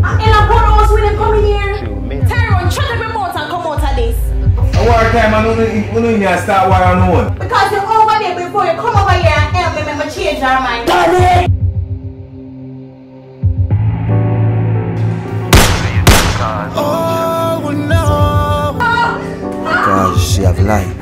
In a poor house when they come in here. Tyrone, shut up your mouth and come out of this. A war time I don't even start war on no one. Because you're over there before you come over here and help me make me change our mind. Daddy! Oh no! Because she have life.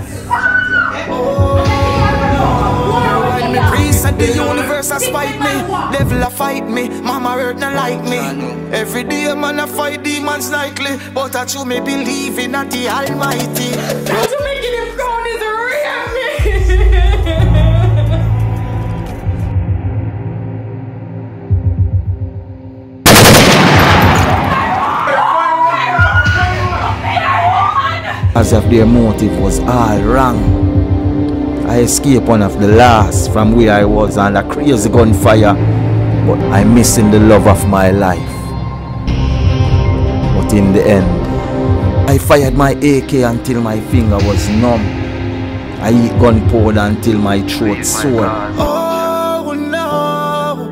When me priest and the universe a spite me, devil a fight me, mama hurt not like me. Every day man a fight demons nightly, but I true me believe in the Almighty. To making him crown is real me. As if their motive was all wrong. I escaped one of the last from where I was on a crazy gunfire, but I'm missing the love of my life. But in the end, I fired my AK until my finger was numb. I eat gunpowder until my throat sore. Oh no!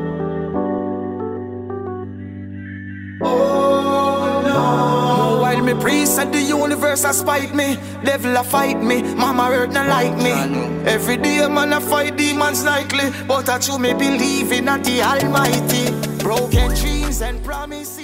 Oh no! While me priest and the universe a spite me, devil a fight me, mama hurt not like me. Every day man a fight demons nightly, but I true me believe in the Almighty. Broken dreams and promises.